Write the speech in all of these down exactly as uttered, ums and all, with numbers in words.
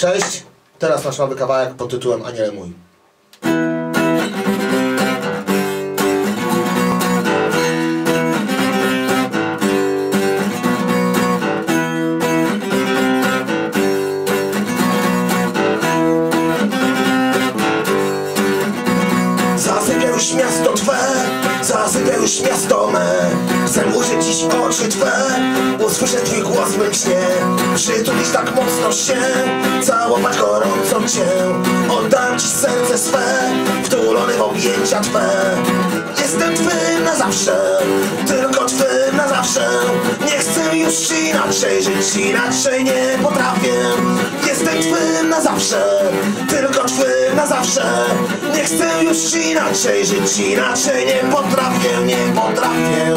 Cześć, teraz nasz nowy kawałek pod tytułem Aniele mój. Zasypia już miasto Twe, zasypia już miasto me. Chcę ujrzeć dziś oczy Twe, usłyszeć Twój głos w mym śnie. Przytulić tak mocno się, całować gorąco Cię. Oddam Ci serce swe, wtulony w objęcia Twe. Jestem Twym na zawsze, tylko Twym na zawsze. Nie chcę już inaczej żyć, inaczej nie potrafię. Jestem Twym na zawsze, tylko Twym na zawsze. Nie chcę już inaczej żyć, inaczej nie potrafię, nie potrafię.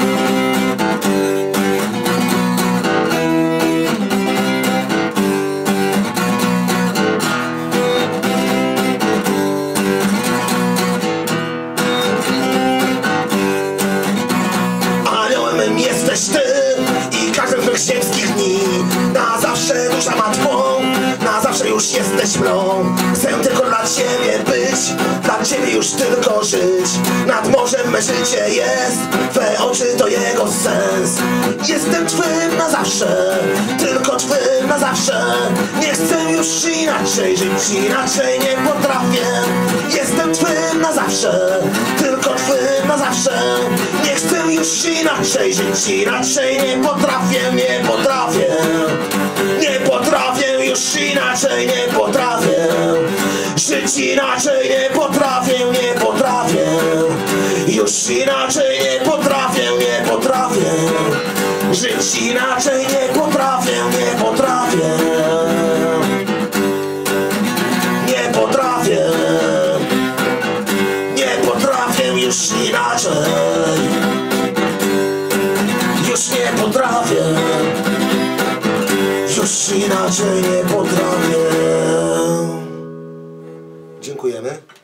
Aniołem mym jesteś Ty i każdym z mych ziemskich dni. Na zawsze dusza ma Twą, na zawsze już jesteś mną. Chcę tylko dla Ciebie być, dla Ciebie już tylko żyć. Nad morzem me życie jest, Twe oczy to jego sens. Jestem Twym na zawsze, tylko Twym na zawsze. Nie chcę już inaczej żyć, inaczej nie potrafię. Jestem Twym na zawsze, tylko Twym na zawsze. Nie chcę już inaczej żyć, inaczej nie potrafię, nie potrafię. Nie potrafię już inaczej, nie potrafię. Żyć inaczej nie potrafię, nie potrafię. Już inaczej nie potrafię, nie potrafię. Żyć inaczej nie potrafię, nie potrafię. Nie potrafię. Nie potrafię już inaczej. Już nie potrafię. Już inaczej nie potrafię. Dziękujemy.